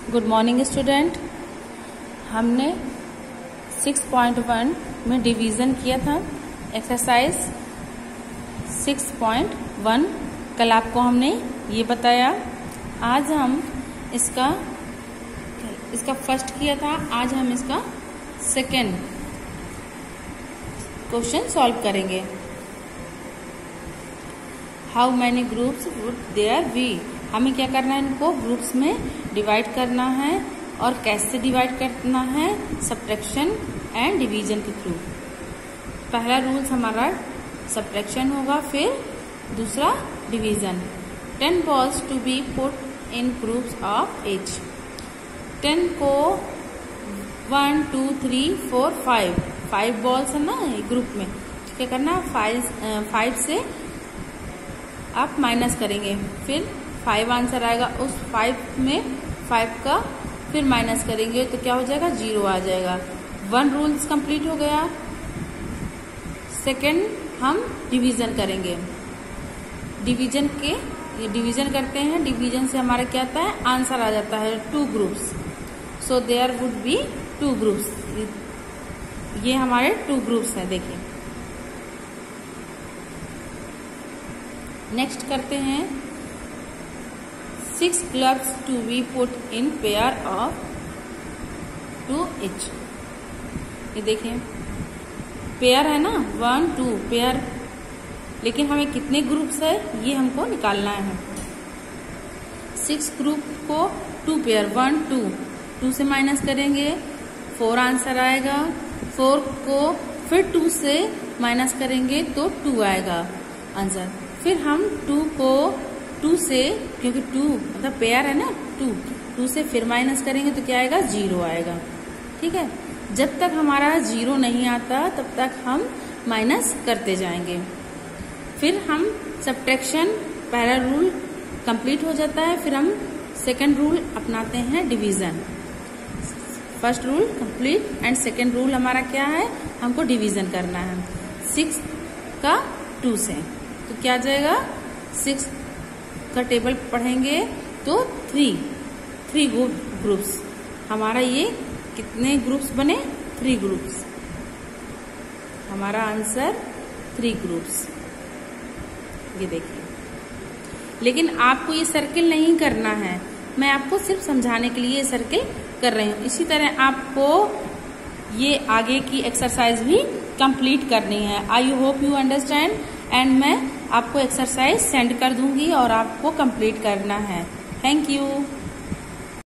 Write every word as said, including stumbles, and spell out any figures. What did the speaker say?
Good morning student. हमने six point one में division किया था एक्सरसाइज सिक्स पॉइंट वन। कल आपको हमने ये बताया। आज हम इसका इसका फर्स्ट किया था, आज हम इसका सेकेंड क्वेश्चन सॉल्व करेंगे। How many groups would there be. हमें क्या करना है, इनको ग्रुप्स में डिवाइड करना है। और कैसे डिवाइड करना है, सब्ट्रैक्शन एंड डिवीजन के थ्रू। पहला रूल्स हमारा सब्ट्रैक्शन होगा, फिर दूसरा division. Ten balls to be put in groups of each. Ten को one two three four five five balls है ना ग्रुप में। क्या करना, फाइव फाइव से आप माइनस करेंगे, फिर फाइव आंसर आएगा। उस फाइव में फाइव का फिर माइनस करेंगे तो क्या हो जाएगा, जीरो आ जाएगा। वन रूल्स कंप्लीट हो गया। सेकेंड हम डिवीजन करेंगे। डिवीजन के ये डिवीजन करते हैं, डिवीजन से हमारा क्या आता है, आंसर आ जाता है two groups. So there would be two groups. ये हमारे टू ग्रुप्स हैं। देखिए नेक्स्ट करते हैं, six clubs to be put in pair of two each. ये देखिए पेयर है ना, वन टू पेयर, लेकिन हमें कितने ग्रुप्स है ये हमको निकालना है। सिक्स ग्रुप को two pair, one two, two से माइनस करेंगे, फोर आंसर आएगा। फोर को फिर टू से माइनस करेंगे तो टू आएगा आंसर। फिर हम टू को टू से, क्योंकि टू मतलब पेयर है ना, टू टू से फिर माइनस करेंगे तो क्या आएगा, जीरो आएगा। ठीक है, जब तक हमारा जीरो नहीं आता तब तक हम माइनस करते जाएंगे। फिर हम सब्ट्रैक्शन, पहला रूल कंप्लीट हो जाता है, फिर हम सेकंड रूल अपनाते हैं, division. First rule complete and second rule हमारा क्या है, हमको डिवीजन करना है। सिक्स का टू से तो क्या आ जाएगा, सिक्स का टेबल पढ़ेंगे तो थ्री थ्री ग्रुप्स। हमारा ये कितने ग्रुप्स बने, थ्री ग्रुप्स। हमारा आंसर थ्री ग्रुप्स। ये देखिए, लेकिन आपको ये सर्किल नहीं करना है, मैं आपको सिर्फ समझाने के लिए ये सर्किल कर रही हूँ। इसी तरह आपको ये आगे की एक्सरसाइज भी कंप्लीट करनी है। I hope you understand. And मैं आपको एक्सरसाइज सेंड कर दूंगी और आपको कंप्लीट करना है। Thank you.